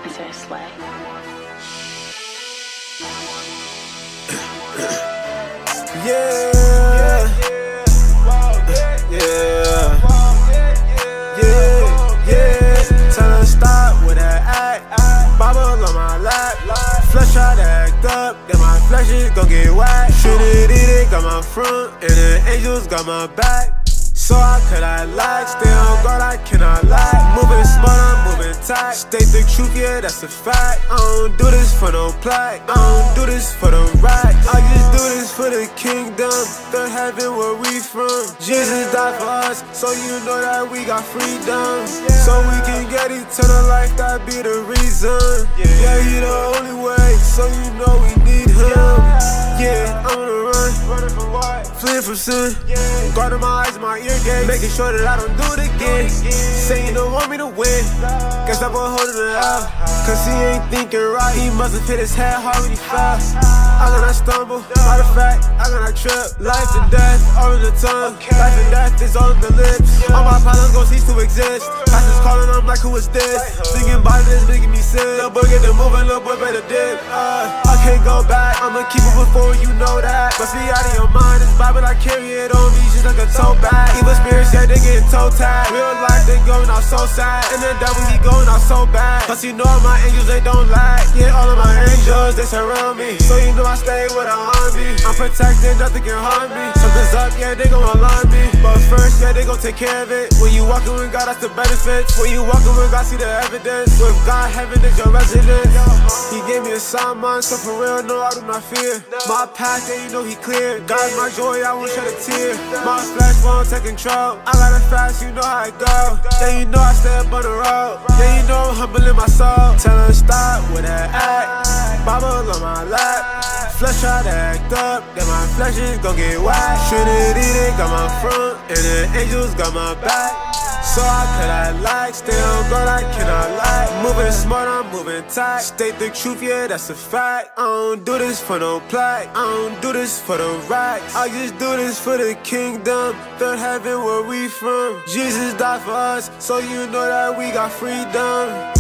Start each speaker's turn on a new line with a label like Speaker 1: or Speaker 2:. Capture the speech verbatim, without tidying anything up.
Speaker 1: Is there a sleigh?
Speaker 2: Yeah, yeah, yeah, yeah. Tell her stop with that act. Bobble on my lap. Flesh try to act up, then my flesh is gon' get whacked. Trinity got my front, and the angels got my back. So how could I lie? Stay on guard, I cannot lie. Moving smart, I'm moving tight. State the truth, yeah, that's a fact. I don't do this for no plaque. I don't do this for the racks. I just do this for the kingdom, the heaven where we from. Jesus died for us, so you know that we got freedom. So we can get eternal life, that be the reason. Yeah, he the only way, so you know we need him. Yeah, I'm on the run, running from what? Fleeing from sin, guarding my eyes and my ear gates, making sure that I don't do it again. Say you don't want me to win, guess that boy holding it out, cause he ain't thinking right. He must have hit his head hard when he fell. I gonna stumble, matter of fact, I gonna trip. Life and death, all in the tongue. Life and death is all in the lips. All my problems gon' cease to exist. Pastors calling, I'm like, who is this? Thinking about this, making me sick. Little boy get the moving, little boy better dip. uh, I can't go back, I'ma keep it before you know that. Must be out of your mind, this Bible I carry it on me just like a toe bag. Evil spirits, yeah, they getting toe tagged. Real life, they going out so sad, and the devil, he going out so bad. Plus you know all my angels, they don't lie. Yeah, all of my angels, they surround me, so you know I stay with an army. I'm protected, nothing can harm me. Something's up, yeah, they gon' alarm me, but first, yeah, they gon' take care of it. When you walking with God, that's the benefits. When you walking with God, see the evidence. With God, heaven is your residence. He gave me a sound mind, so for real, no, I do not fear. My path, yeah, you know he clear. God's my joy, I won't shed a tear. My flesh won't take control. I got it fast, you know how it go. Yeah, you know I stay up on the road. Yeah, you know I'm humbling my soul. Tell her stop with that act. Bobble on my lap. Flesh try to act up, then my flesh is gon' get whacked. Trinity, they got my front, and the angels got my back. So how could I lie? Stay on guard, I cannot lie. Moving smart, I'm moving tight. State the truth, yeah, that's a fact. I don't do this for no plaque. I don't do this for the racks. I just do this for the kingdom, the heaven where we from. Jesus died for us, so you know that we got freedom.